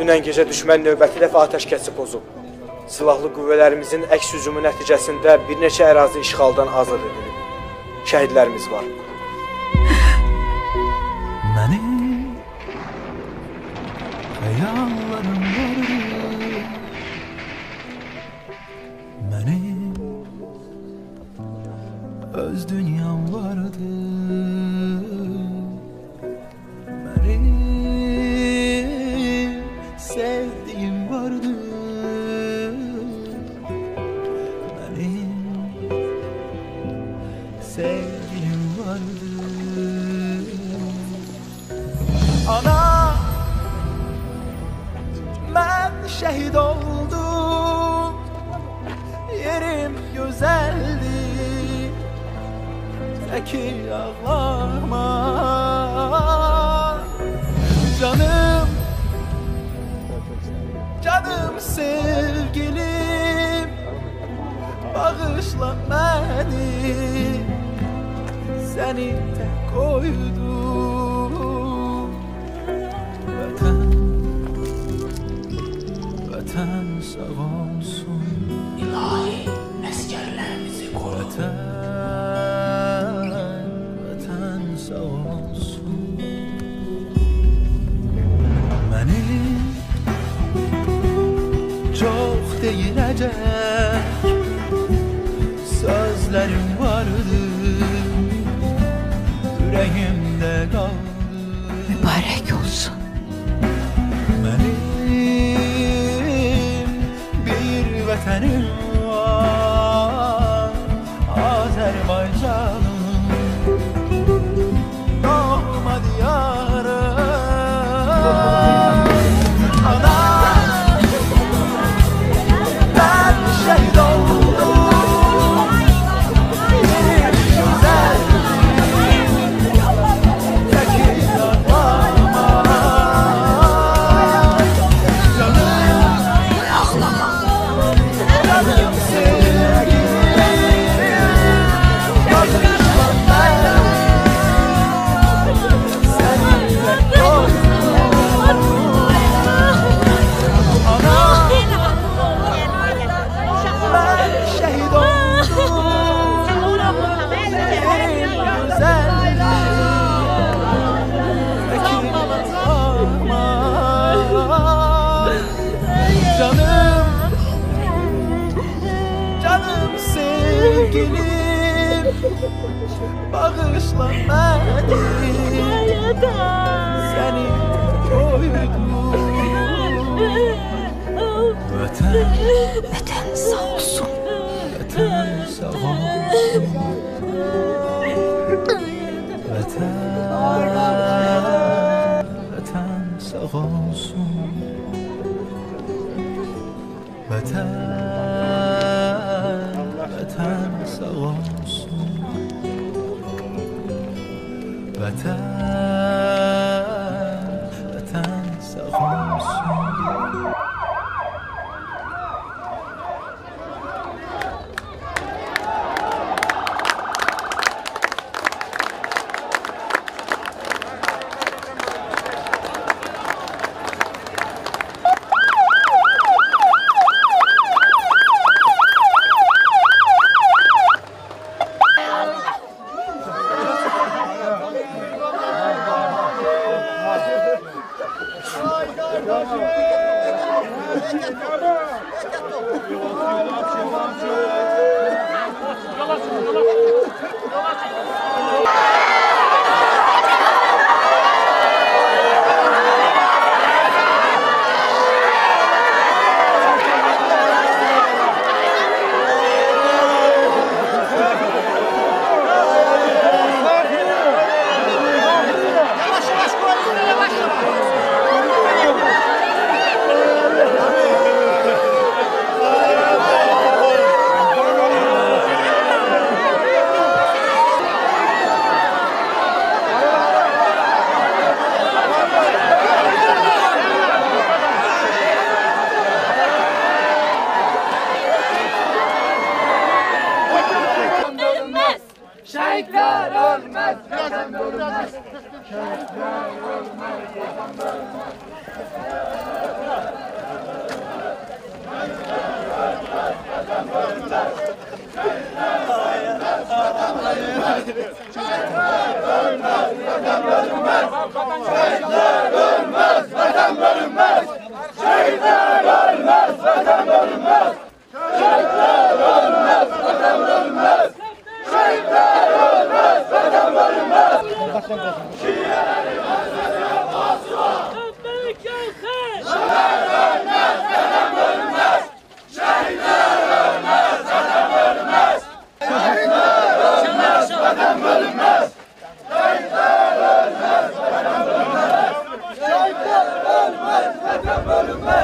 dünən gecə düşmən növbəti dəfə atəşkəsi pozub. Silahlı qüvvələrimizin əks hücumu nəticəsində bir neçə ərazi işğaldan azad edilib. Şəhidlərimiz var. Mənim xəyallarım vardı, mənim öz dünyam vardı, mənim sevdiyim vardı, mənim sevdiyim vardı. Ana, mən şəhid oldum, yerim gözəldi, təki ağlama. Canım, canım sevgilim, bağışla məni, səni tək koydum. Vətən sağ olsun, İlahi əsgərlərimizi koru. Vətən sağ olsun. Mənim çox deyiləcək sözlərim vardı, ürəyimdə qaldı. Mübarək olsun. Mənim bir vətənim var, Azərbaycanım, doğma diyarım. Ana, mən şəhid oldum, yerim gözəldi, təki ağlama. Canım sevgilim, bağışla məni, səni tək koydum. Ana, mən şəhid oldum, yerim gözəldi, təki ağlama. Canım, canım sevgilim, bağışla məni, səni koydum. Vətən sağ olsun. Vətən sağ olsun. Vətən sağ olsun. Vətən sağ olsun. Vətən sağ olsun. Şehitler ölmez, vatan ölmez. Şehitler ölmez, vatan ölmez.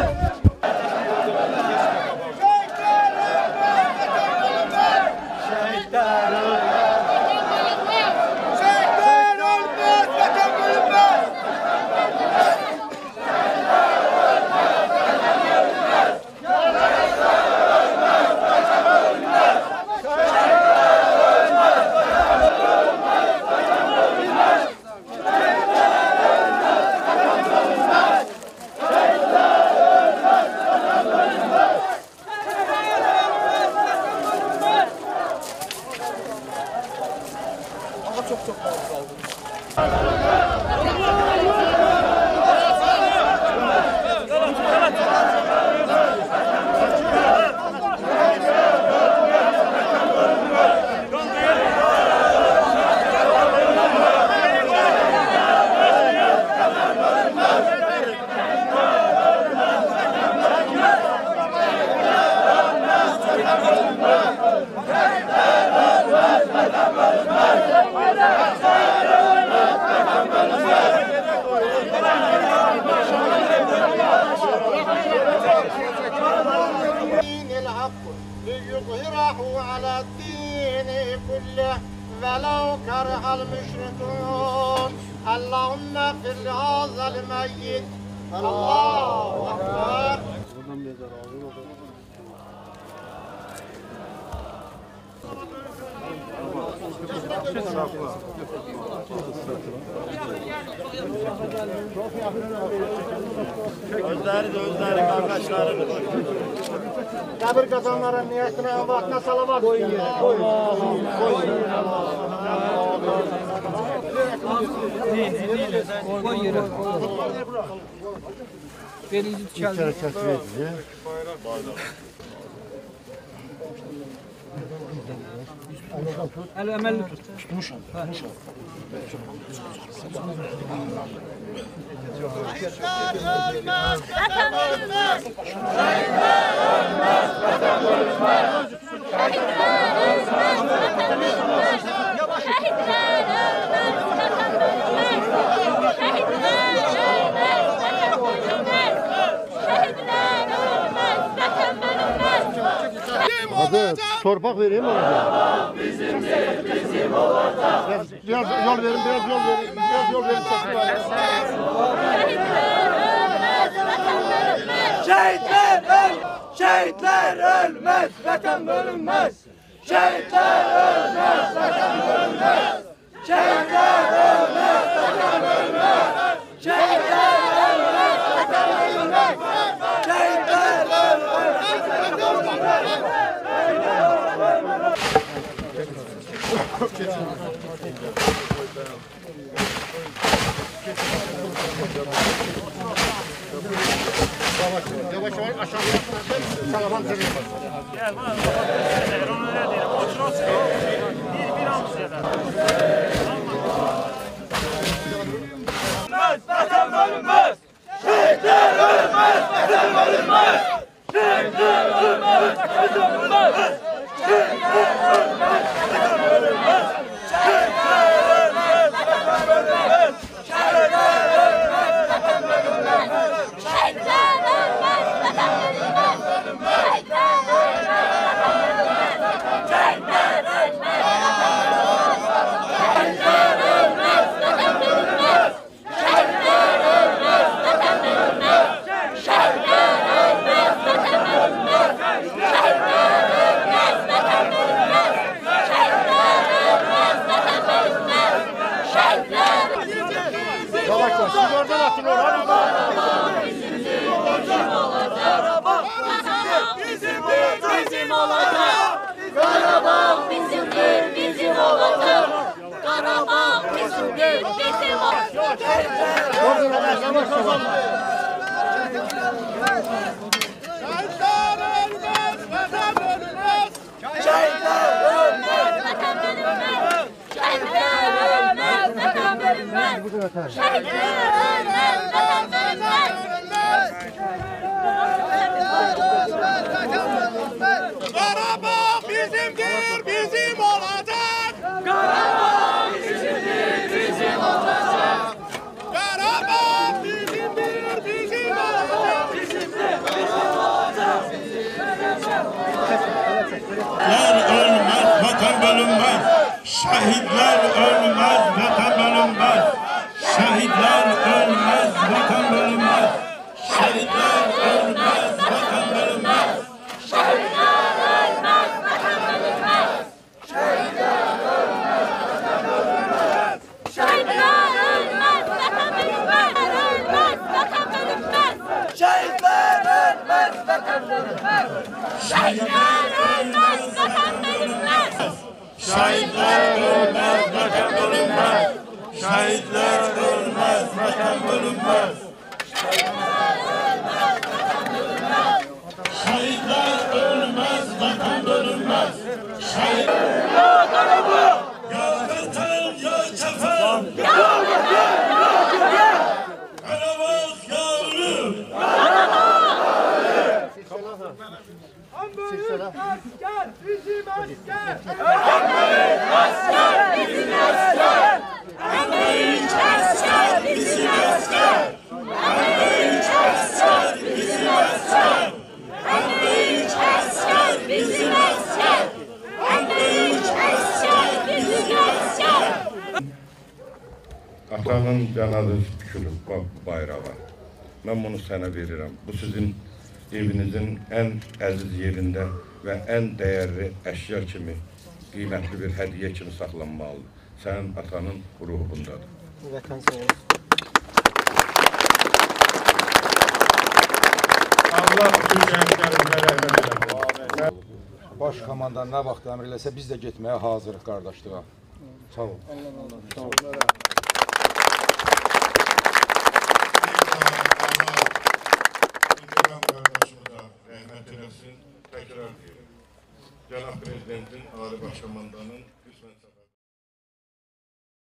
ليظهره على الدين كله ولو كره المشركون اللهم اغفر لهذا الميت الله أكبر. Özleri kardeşlerim. Kabir kazanların niyetine Allah'ına salavat. Koy yere. Birinci tükendir. Əli əməlli tut. Tutmuş. Hadi torpak vereyim ona. Bizim olacak. Biraz yol verin, biraz yol verin. Biraz yol verin. Şehitler ölmez, vatan bölünmez. Şehitler ölmez, vatan bölünmez. Şehitler ölmez, vatan bölünmez. Şehitler ölmez, vatan bölünmez. Şehitler ölmez, vatan bölünmez. Yavaş yavaş aşağıya salaman seni. Gel bana. Onu ne diyelim? Otur çıkıyor. Bir almış yerler. Vatan bölünmez. Şehitler ölmez, vatan bölünmez. Şehitler ölmez, vatan bölünmez. Şehitler ölmez, vatan bölünmez. Şehitler ölmez, vatan bölünmez. Şehitler ölmez, vatan bölünmez. Şehitler ölmez, vatan bölünmez. Şehitler ölmez, vatan bölünmez. Şehitler ölmez, Şehitler ölmez, vatan bölünmez. Şehitler ölmez, vatan bölünmez. Şehitler ölmez, vatan bölünmez. Şehitler ölmez, vatan bölünmez. Şehitler ölmez, vatan bölünmez. Şehitler. Yavaş yavaş. Siz oradan atın oraya. Bizim olacak. Karabağ bizimdir, bizim olacak. Karabağ bizimdir, bizim olacak. Yavaş yavaş. Şehitler ölmez, Vatan bölünmez. Şehitler ölmez, vatan bölünmez. Şehitler ölmez, vatan bölünmez. Karabağ bizimdir, bizim olacak. Karabağ bizimdir, bizim olacak. Karabağ bizimdir, bizim olacak. Bizimdir, bölünmez. Şehitler ölmez, vatan bölünmez. Şehitler ölmez, vatan bölünmez. Şehitler ölmez, vatan bölünmez. Şehitler ölmez, vatan bölünmez. Şehitler ölmez, vatan bölünmez. Şehitler ölmez, vatan bölünmez. Şehitler ölmez, vatan bölünmez. Şehitler ölmez, vatan bölünmez. Şehitler ölmez, vatan bölünmez. Şehitler ölmez, vatan bölünmez. Şehitler ölmez, vatan bölünmez. Ya Karabu! Ya vatan, ya kefen. Ya vatan, ya kefen! Karabağ ya ölüm. Asker, bizim asker! Asker, bizim asker! En büyük asker bizim asker. En büyük asker bizim asker. En büyük asker bizim asker. En büyük asker bizim asker. Atanın cənazı düşülüb bayrağa. Mən bunu sənə verirəm. Bu sizin evinizin ən əziz yerində və ən dəyərli əşya kimi, qiymətli bir hədiyyə kimi saxlanmalıdır. Sənin atanın ruhu bundadır. Vətən sağ olsun. Allah bütün şəhidlərimizə rəhmət eləsin. Baş komandan nə vaxt əmr eləsə biz də getməyə hazırıq qardaşlığa. Sağ ol. Rəhmət eləsin. Təkrar deyirəm. Cənab Prezidentin, Ali Baş Komandanın